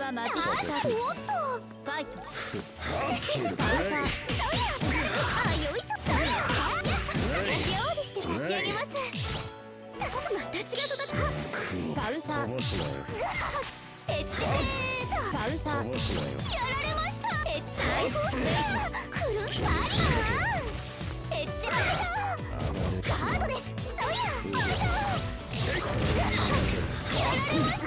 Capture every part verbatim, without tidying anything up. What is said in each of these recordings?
はマジックサービス。ファイト。カウンター。あ、よいしょ。料理して差し上げます。私が育ったカウンター。えっちーとカウンター。やられました。えっちーとくるんぱりやえっちーとカードです。そうややられました。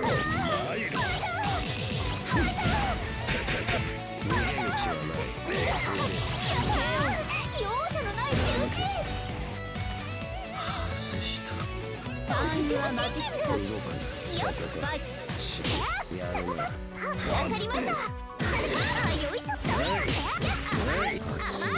容赦のない仕打ち。パンチはマジックサービス。よっファイト。わかりました。あ、よいしょ。甘い甘い。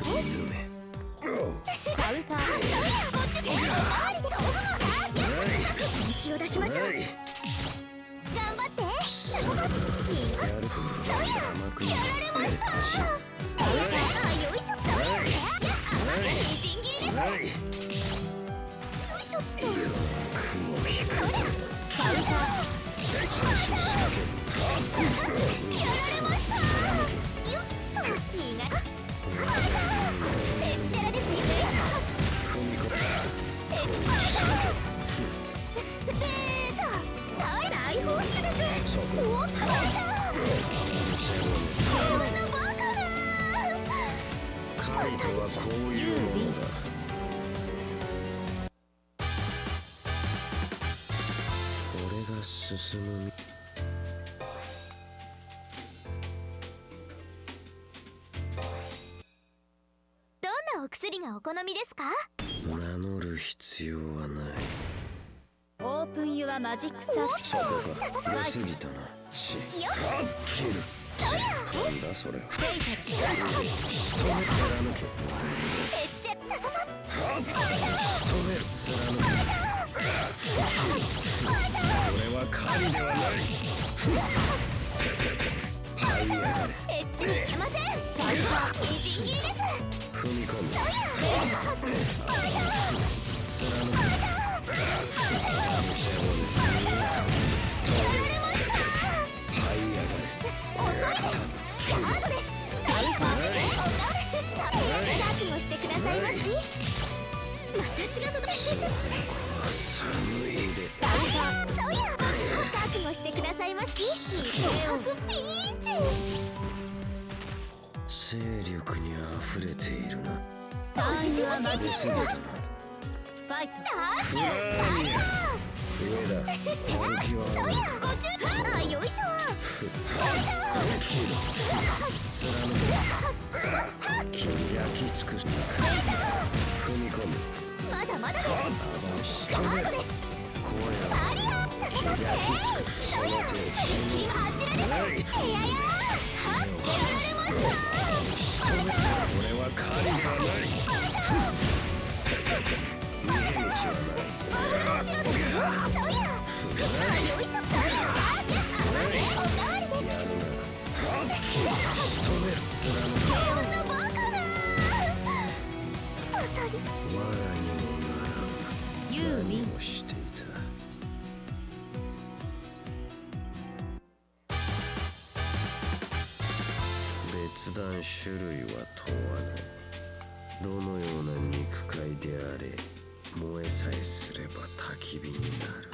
カウンター。こっちでおまわりで飛ぶの。本気を出しましょう。頑張って。そうややられました。あ、よいしょ。甘いみじん切りです。よいしょっと。カウンター。やられました。よっと苦手。えっちゃらですよ。えっちゃらベータ大放出です。おっとこんなバカな。カイトはこういうものだ。進むどんなお薬がお好みですか？ 名乗る必要はない。 オープンユアマジックサービス。 そこが出すぎたな。しキルなんだそれは。仕留め貫け。 えっちゃさささ仕留める貫け。これは狩りではない。はいやがれ。 えっちにいけません。みじん切りです。 踏み込む。貫け。はいやがれ。 遅いです。カードです。覚悟してくださいまし。私がその寒いで。 そうや覚悟してくださいまし。日本国ピーチ。 勢力に溢れているな。 パンチはマジックサービス。ファイト。 フラーニア上だ。 じゃあそうやご注意。あ、よいしょ。 貫け。さあ君焼き尽くす。踏み込む。 まだまだです。カードです。 声をバリアー焼き尽くす。その手を君はあちらです。いやいやはっやられました。 これは狩りではない。逃げ道はない。 あちらですよ。そうやよいしょ。そうや甘いおかわりです。 やるなら仕留める。貫け。 こんなバカな当たり。 我がにもならん。 ユーミン何をしていた。別段種類は問わない。どのような肉塊であれ燃えさえすれば焚き火になる。